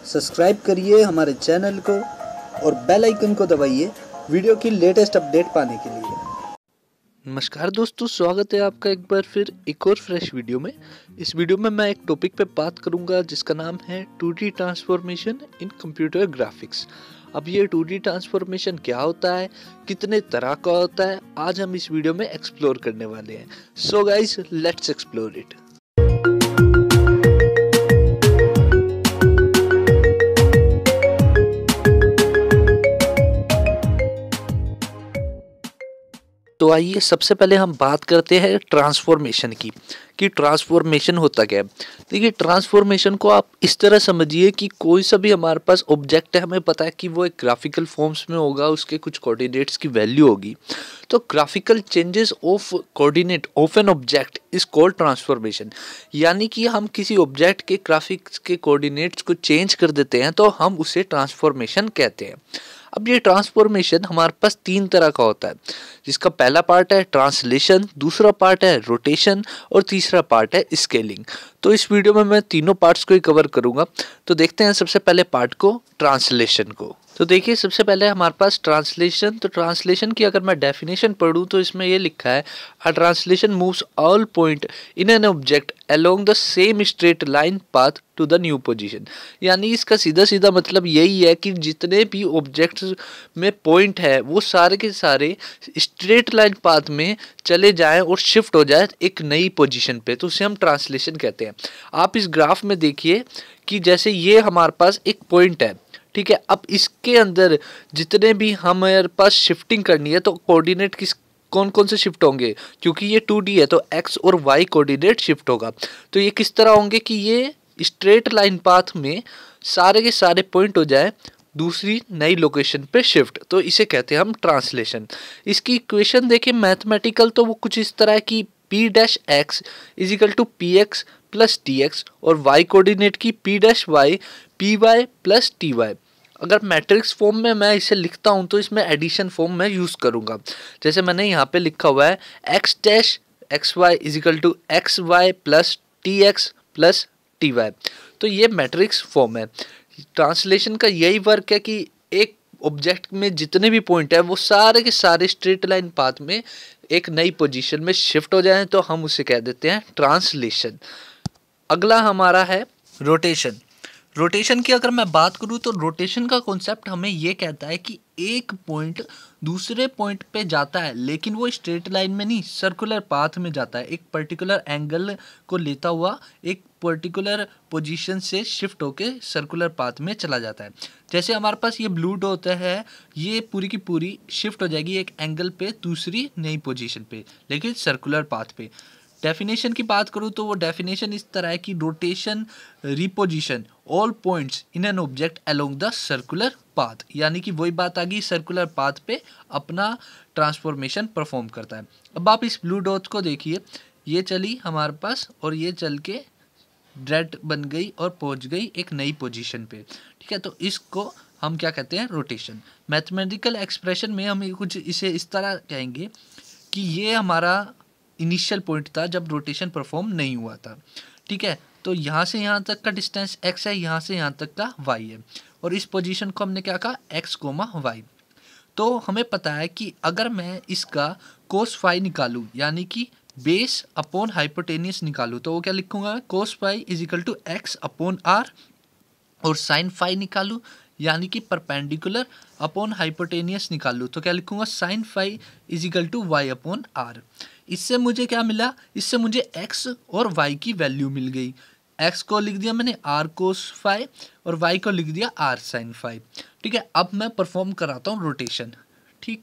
Subscribe करिए हमारे channel को और बेल आइकन को दबाइए वीडियो की लेटेस्ट अपडेट पाने के लिए। नमस्कार दोस्तों, स्वागत है आपका एक बार फिर एक और फ्रेश वीडियो में। इस वीडियो में मैं एक टॉपिक पे बात करूंगा जिसका नाम है 2D transformation in computer graphics. अब ये 2D ट्रांसफॉर्मेशन क्या होता है, कितने तरह का होता है, आज हम इस वीडियो में एक्सप्लोर करने वाले हैं। So guys, let's explore it. तो आइए सबसे पहले हम बात करते हैं ट्रांसफॉर्मेशन की, कि ट्रांसफॉर्मेशन होता क्या है। देखिए, ट्रांसफॉर्मेशन को आप इस तरह समझिए कि कोई सा भी हमारे पास ऑब्जेक्ट है, हमें पता है कि वो एक ग्राफिकल फॉर्म्स में होगा, उसके कुछ कोऑर्डिनेट्स की वैल्यू होगी। तो graphical changes of coordinate of an object is called transformation. यानी कि हम किसी ऑब्जेक्ट के ग्राफिक्स के कोऑर्डिनेट्स को चेंज कर देते हैं तो हम उसे ट्रांसफॉर्मेशन कहते हैं। अब ये ट्रांसफॉर्मेशन हमारे पास तीन तरह का होता है, जिसका पहला पार्ट है ट्रांसलेशन, दूसरा पार्ट है रोटेशन और तीसरा पार्ट है स्केलिंग। तो इस वीडियो में मैं तीनों पार्ट्स को ही कवर करूंगा। तो देखते हैं सबसे पहले पार्ट को, ट्रांसलेशन को। तो देखिए, सबसे पहले हमारे पास ट्रांसलेशन। तो ट्रांसलेशन की अगर मैं डेफिनेशन पढ़ूं तो इसमें ये लिखा है, a translation moves all point in an object along the same straight line path to the new position. यानी इसका सीधा सीधा मतलब यही है कि जितने भी ऑब्जेक्ट्स में पॉइंट है वो सारे के सारे स्ट्रेट लाइन पाथ में चले जाएं और शिफ्ट हो जाए एक नई पोजीशन पे, तो उसे हम ट्रांसलेशन कहते हैं। आप इस ग्राफ में देखिए कि जैसे ये हमारे पास एक पॉइंट है, ठीक है। अब इसके अंदर जितने भी हमारे पास शिफ्टिंग करनी है तो कोऑर्डिनेट किस कौन कौन से शिफ्ट होंगे, क्योंकि ये 2D है तो x और y कोऑर्डिनेट शिफ्ट होगा। तो ये किस तरह होंगे कि ये स्ट्रेट लाइन पाथ में सारे के सारे पॉइंट हो जाए दूसरी नई लोकेशन पे शिफ्ट, तो इसे कहते हैं हम ट्रांसलेशन। इसकी इक्वेशन देखिए मैथमेटिकल, तो वो कुछ इस तरह की p-x is equal to px plus dx और y कोऑर्डिनेट की p-y py प्लस टी। अगर मैट्रिक्स फॉर्म में मैं इसे लिखता हूं तो इसमें एडिशन फॉर्म में यूज करूंगा। जैसे मैंने यहाँ पे लिखा हुआ है x dash x y is equal to x y plus t x plus t y. तो ये मैट्रिक्स फॉर्म है। ट्रांसलेशन का यही वर्क है कि एक ऑब्जेक्ट में जितने भी पॉइंट है वो सारे के सारे स्ट्रेट लाइन पाथ में एक नई पोजीशन में शिफ्ट हो जाएं, तो हम उसे कह देते हैं ट्रांसलेशन। अगला हमारा है रोटेशन। रोटेशन की अगर मैं बात करूं तो रोटेशन का कॉन्सेप्ट हमें ये कहता है कि एक पॉइंट दूसरे पॉइंट पे जाता है, लेकिन वो स्ट्रेट लाइन में नहीं, सर्कुलर पाथ में जाता है। एक पर्टिकुलर एंगल को लेता हुआ एक पर्टिकुलर पोजीशन से शिफ्ट होके सर्कुलर पाथ में चला जाता है। जैसे हमारे पास ये ब्लू डॉट है, ये पूरी की पूरी शिफ्ट हो जाएगी एक एंगल पे दूसरी नई पोजीशन पे, लेकिन सर्कुलर पाथ पे। डेफिनेशन की बात करूँ तो वो डेफिनेशन इस तरह है कि rotation reposition all points in an object along the circular path. यानी कि वही बात आ गई, सर्कुलर पाथ पे अपना ट्रांसफॉर्मेशन परफॉर्म करता है। अब आप इस ब्लू डॉट को देखिए, ये चली हमारे पास और ये चल के रेड बन गई और पहुंच गई एक नई पोजीशन पे, ठीक है। तो इसको हम क्या कहते हैं, रोटेशन। मैथमेटिकल एक्सप्रेशन में हम कुछ इसे इस तरह कहेंगे कि ये हमारा इनिशियल पॉइंट था जब रोटेशन परफॉर्म नहीं हुआ था, ठीक है। तो यहाँ से यहाँ तक का डिस्टेंस x है, यहाँ से यहाँ तक का y है, और इस पोजीशन को हमने क्या कहा, x, y। तो हमें पता है कि अगर मैं इसका कोस फाई निकालूं, यानी कि बेस अपॉन हाइपोटेनियस निकालूं, तो वो क्या लिखूंगा, cos phi is equal to x upon r, और साइन फाई निकालूं यानी कि परपेंडिकुलर अपॉन हाइपोटेनियस निकालूं, तो क्या लिखूंगा, sine phi is equal to y upon r। इससे मुझे क्या मिला, इससे मुझे x और y की वैल्यू मिल गई। x को लिख दिया मैंने r कोस फाई और y को लिख दिया r साइन फाई, ठीक है। अब मैं परफॉर्म कराता हूँ रोटेशन, ठीक।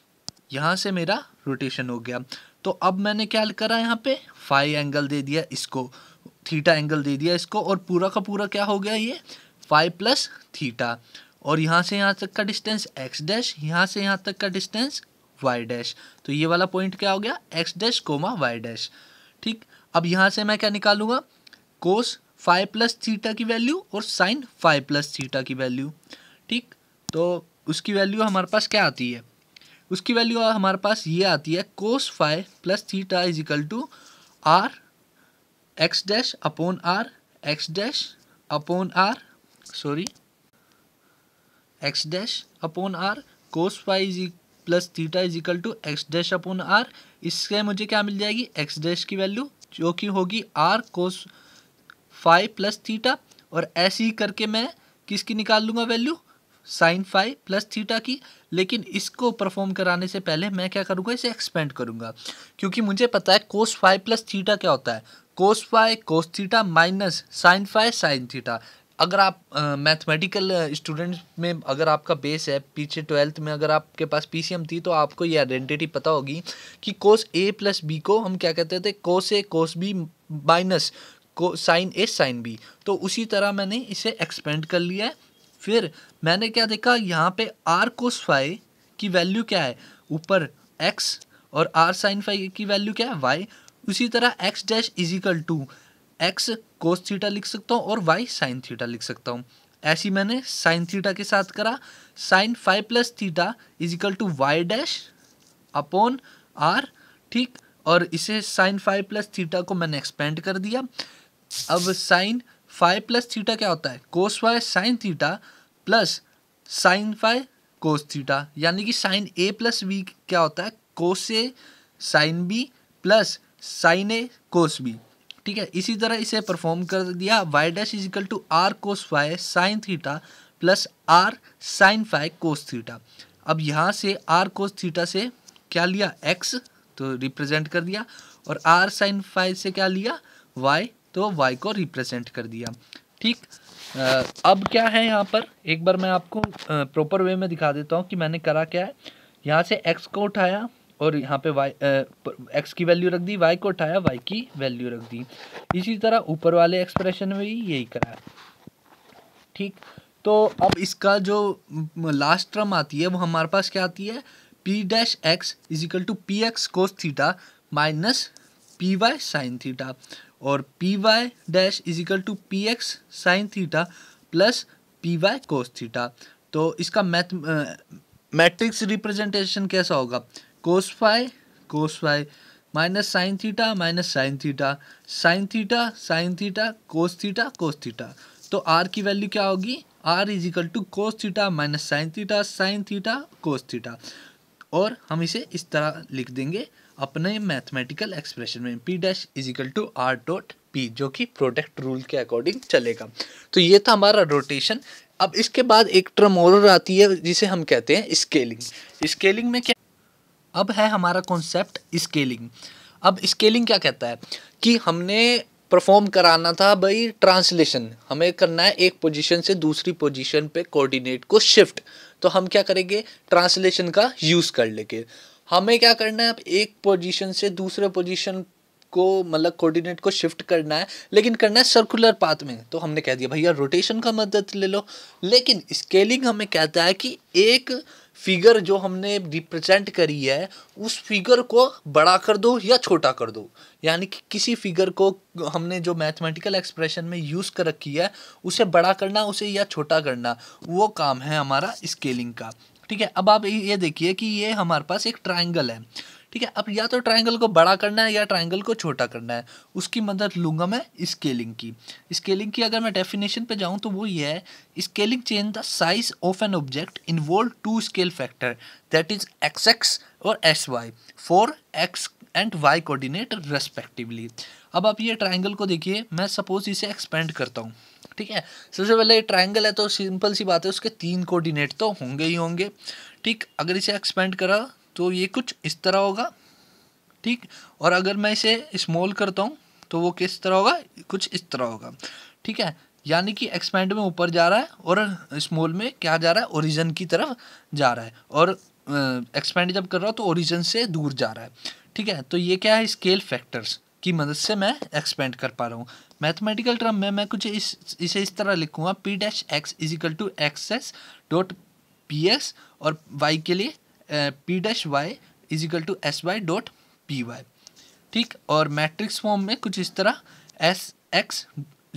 यहाँ से मेरा रोटेशन हो गया। तो अब मैंने क्या करा, यहाँ पे फाई एंगल दे दिया इसको, थीटा एंगल दे दिया इसको, और पूरा का पूरा क्या हो गया, ये फाई प्लस थीटा। और यहाँ से यहाँ तक का डिस्टेंस x डैश, यहाँ से यहाँ तक का डिस्टेंस y डैश। तो ये वाला पॉइंट क्या हो गया, x dash comma y dash, ठीक। अब यहाँ से मैं क्या निकालूंगा, कोस फाई प्लस थीटा की वैल्यू और साइन फाई प्लस थीटा की वैल्यू, ठीक। तो उसकी वैल्यू हमारे पास क्या आती है, उसकी वैल्यू हमारे पास ये आती है, cos phi plus theta is equal to r x dash upon r x dash upon r sorry x dash upon r cos phi is plus theta is equal to x dash upon r. इससे मुझे क्या मिल जाएगी, x dash की value जो कि होगी r cos phi plus theta, और ऐसे ही करके मैं किसकी निकाल लूँगा value, sine phi plus theta की। लेकिन इसको परफॉर्म कराने से पहले मैं क्या करूँगा, इसे एक्सपेंड करूँगा, क्योंकि मुझे पता है कोस फाई प्लस थीटा क्या होता है, cos phi cos theta minus sine phi sine theta. अगर आप मैथमेटिकल स्टूडेंट्स में अगर आपका बेस है, पीछे 12th में अगर आपके पास पीसीएम थी तो आपको ये आइडेंटिटी पता होगी कि कोस ए प्लस बी को हम क्या कहते थे, cos A cos B minus को साइन ए साइन बी। तो उसी तरह मैंने इसे एक्सपेंड कर लिया है। फिर मैंने क्या देखा, यहाँ पे आर कोस फाई की वैल्यू क्या है, ऊपर एक्स, और आर साइन फाई की वैल्यू क्या है, वाई। उसी तरह x dash is equal to x cos theta लिख सकता हूँ और वाई साइन थीटा लिख सकता हूँ। ऐसी मैंने साइन थीटा के साथ करा, sine five plus theta is equal to y dash upon r, ठीक। और इसे साइन फाइव प्लस थीटा को मैंने एक्सपेंड कर दिया। अब साइन फाइव प्लस थीटा क्या होता है, cos y sine theta plus sine five cos theta, यानी कि साइन ए प्लस बी क्या होता है, cos A sine B plus sine A cos B, ठीक है। इसी तरह इसे परफॉर्म कर दिया, y dash is equal to r cos phi sine theta plus r sine phi cos theta. अब यहाँ से आर कोस थीटा से क्या लिया, एक्स, तो रिप्रेजेंट कर दिया, और आर साइन फाई से क्या लिया, वाई, तो वाई को रिप्रेजेंट कर दिया, ठीक। अब क्या है यहाँ पर, एक बार मैं आपको प्रॉपर वे में दिखा देता हूँ कि मैंने करा क्या है। यहाँ से एक्स को उठाया और यहाँ पे वाई एक्स की वैल्यू रख दी, वाई को उठाया, वाई की वैल्यू रख दी। इसी तरह ऊपर वाले एक्सप्रेशन में भी यही करा है, ठीक। तो अब इसका जो लास्ट टर्म आती है वो हमारे पास क्या आती है, p dash x is equal to p x cos theta minus p y sine theta, और p y dash is equal to p x sine theta plus p y cos theta. तो इसका मैट्रिक्स रिप्रेजेंटेशन कैसा होगा, cos phi minus sine theta sine theta cos theta. तो r की value क्या होगी, r is equal to cos theta minus sine theta cos theta. और हम इसे इस तरह लिख देंगे अपने मैथमेटिकल एक्सप्रेशन में, p dash is equal to r dot p, जो कि प्रोडक्ट रूल के अकॉर्डिंग चलेगा। तो ये था हमारा रोटेशन। अब इसके बाद एक टर्म और आती है जिसे हम कहते हैं स्केलिंग। स्केलिंग में क्या, अब है हमारा कॉन्सेप्ट स्केलिंग। अब स्केलिंग क्या कहता है कि हमने परफॉर्म कराना था भाई ट्रांसलेशन, हमें करना है एक पोजीशन से दूसरी पोजीशन पे कोऑर्डिनेट को शिफ्ट। तो हम क्या करेंगे, ट्रांसलेशन का यूज़ कर लेंगे। हमें क्या करना है, अब एक पोजीशन से दूसरे पोजीशन को मतलब कोऑर्डिनेट को शिफ्ट करना है, लेकिन करना है सर्कुलर पाथ में। तो हमने कह दिया भैया रोटेशन का मदद ले लो। लेकिन स्केलिंग हमें कहता है कि एक फिगर जो हमने रिप्रेजेंट करी है उस फिगर को बड़ा कर दो या छोटा कर दो, यानी कि किसी फिगर को हमने जो मैथमेटिकल एक्सप्रेशन में यूज़ कर रखी है उसे बड़ा करना, उसे या छोटा करना, वो काम है हमारा स्केलिंग का, ठीक है। अब आप ये देखिए कि ये हमारे पास एक ट्राइंगल है, ठीक है। अब या तो ट्राइंगल को बड़ा करना है या ट्राइंगल को छोटा करना है, उसकी मदद लूँगा मैं स्केलिंग की। स्केलिंग की अगर मैं डेफिनेशन पे जाऊँ तो वो ये है, scaling change the size of an object involve two scale factor that is x x और s y for x and y coordinate respectively. अब आप ये ट्राइंगल को देखिए, मैं सपोज इसे एक्सपेंड करता हूँ, ठीक है। सबसे पहले ट्राइंगल है तो सिंपल सी बात है, उसके 3 कोऑर्डिनेट तो होंगे ही होंगे, ठीक। अगर इसे एक्सपेंड करा तो ये कुछ इस तरह होगा, ठीक। और अगर मैं इसे स्मॉल करता हूँ तो वो किस तरह होगा, कुछ इस तरह होगा, ठीक है। यानी कि एक्सपेंड में ऊपर जा रहा है और स्मॉल में क्या जा रहा है, ओरिजिन की तरफ जा रहा है, और एक्सपेंड जब कर रहा हूँ तो ओरिजिन से दूर जा रहा है, ठीक है। तो ये क्या है, स्केल फैक्टर्स की मदद से मैं एक्सपेंड कर पा रहा हूँ। मैथमेटिकल टर्म में मैं कुछ इसे इस तरह लिखूँगा, p dash x is equal to x s dot p x, और वाई के लिए p dash y is equal to s y dot p y, ठीक। और मैट्रिक्स फॉर्म में कुछ इस तरह एस एक्स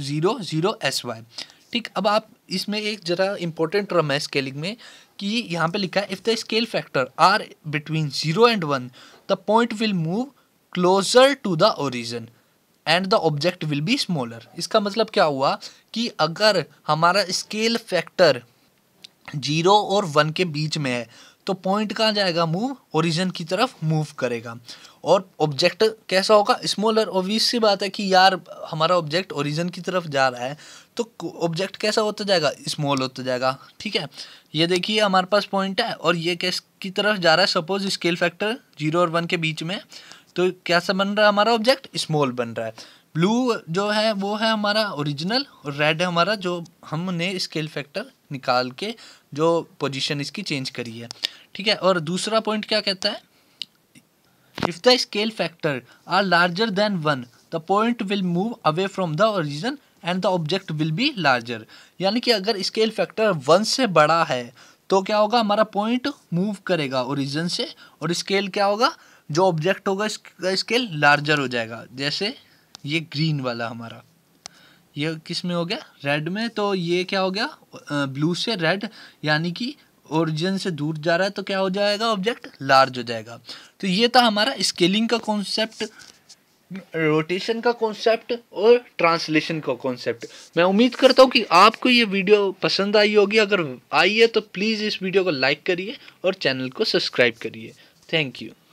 0 0 एस वाई, ठीक। अब आप इसमें एक जरा इंपॉर्टेंट टर्म है स्केलिंग में कि यहाँ पे लिखा है, if the scale factor are between 0 and 1 the point will move closer to the origin and the object will be smaller. इसका मतलब क्या हुआ कि अगर हमारा स्केल फैक्टर 0 और 1 के बीच में है तो पॉइंट कहाँ जाएगा, मूव ओरिजिन की तरफ मूव करेगा। और ऑब्जेक्ट कैसा होगा, स्मॉलर। ऑब्वियस सी बात है कि यार हमारा ऑब्जेक्ट ओरिजिन की तरफ जा रहा है तो ऑब्जेक्ट कैसा होता जाएगा, स्मॉल होता जाएगा। ठीक है, ये देखिए हमारे पास पॉइंट है और ये किस की तरफ जा रहा है, सपोज स्केल फैक्टर 0 और 1 के बीच में, तो कैसा बन रहा है हमारा ऑब्जेक्ट, स्मॉल बन रहा है। ब्लू जो है वो है हमारा ओरिजिनल और रेड है हमारा जो हमने स्केल फैक्टर निकाल के जो पोजीशन इसकी चेंज करी है। ठीक है, और दूसरा पॉइंट क्या कहता है, if the scale factor are larger than 1 the point will move away from the origin and the object will be larger. यानी कि अगर स्केल फैक्टर 1 से बड़ा है तो क्या होगा, हमारा पॉइंट मूव करेगा ओरिजिन से, और स्केल क्या होगा, जो ऑब्जेक्ट होगा इसका स्केल लार्जर हो जाएगा। जैसे ये ग्रीन वाला हमारा, ये किस में हो गया, रेड में, तो ये क्या हो गया, ब्लू से रेड, यानी कि ओरिजिन से दूर जा रहा है तो क्या हो जाएगा, ऑब्जेक्ट लार्ज हो जाएगा। तो ये था हमारा स्केलिंग का कॉन्सेप्ट, रोटेशन का कॉन्सेप्ट और ट्रांसलेशन का कॉन्सेप्ट। मैं उम्मीद करता हूँ कि आपको ये वीडियो पसंद आई होगी। अगर आई है तो प्लीज़ इस वीडियो को लाइक करिए और चैनल को सब्सक्राइब करिए। Thank you.